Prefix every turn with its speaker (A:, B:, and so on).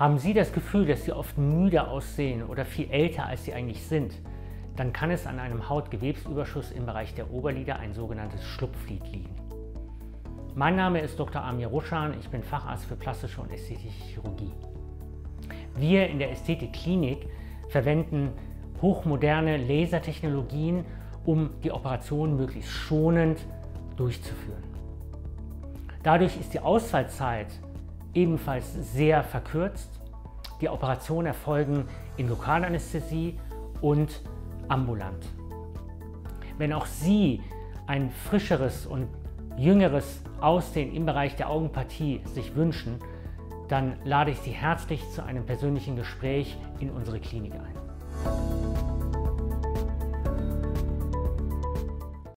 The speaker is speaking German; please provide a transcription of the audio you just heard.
A: Haben Sie das Gefühl, dass Sie oft müde aussehen oder viel älter, als Sie eigentlich sind? Dann kann es an einem Hautgewebsüberschuss im Bereich der Oberlider, ein sogenanntes Schlupflied, liegen. Mein Name ist Dr. Amir Ruschan, ich bin Facharzt für plastische und ästhetische Chirurgie. Wir in der Ästhetikklinik verwenden hochmoderne Lasertechnologien, um die Operation möglichst schonend durchzuführen. Dadurch ist die Ausfallzeit ebenfalls sehr verkürzt. Die Operationen erfolgen in Lokalanästhesie und ambulant. Wenn auch Sie ein frischeres und jüngeres Aussehen im Bereich der Augenpartie sich wünschen, dann lade ich Sie herzlich zu einem persönlichen Gespräch in unsere Klinik ein.